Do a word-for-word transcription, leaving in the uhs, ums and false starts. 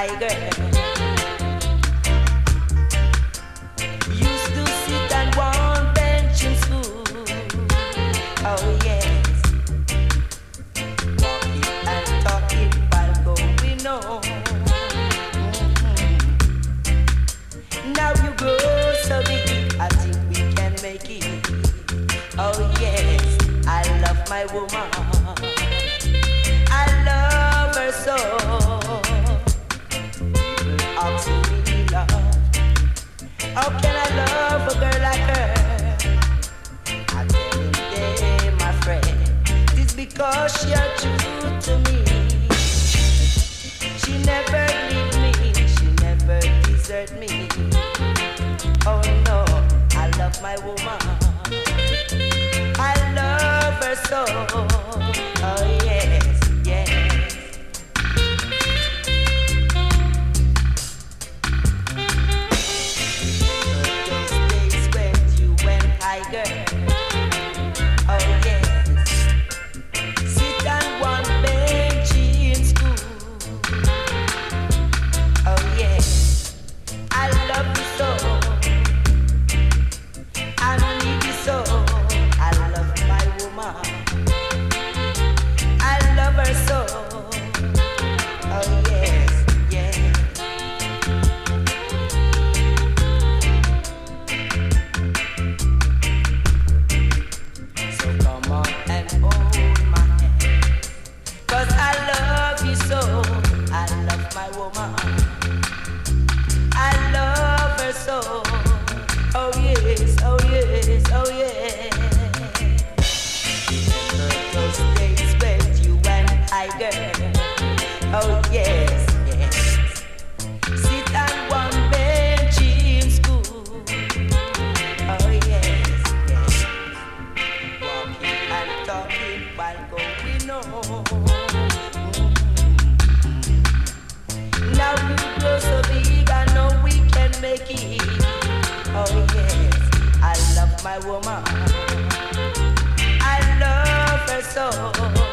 tiger. Used to sit on one bench in school. Oh yes, walking and talking while going on. Mm-hmm. Now you grow so big, I think we can make it. Oh yes, I love my woman. I love her so. People ask me love. How can I love a girl like her? I tell them, my friend, it's because you're true to me. She never leave me, she never desert me. Oh no, I love my woman. I love her so. Oh yes, yes. Those days when you went tiger. Oh yes. Sit on one bench in school. Oh yes. I love you so. I need you so. I love my woman. I love her so. Oh yes, yes. So come on and hold my hand, 'cause I love you so. I love my woman. I love her so. Oh yes, oh yes, oh yes. Remember those days when you and I, girl. Oh yes, yes. Sit on one bench in school. Oh yes, yes. Walking and talking while going on. Now you grow so big, I know we can make it. Oh yes, I love my woman. I love her so.